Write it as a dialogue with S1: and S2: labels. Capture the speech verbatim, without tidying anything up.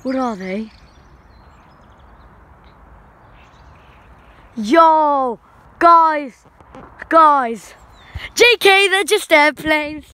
S1: What are they? Yo, guys, guys. J K, they're just airplanes.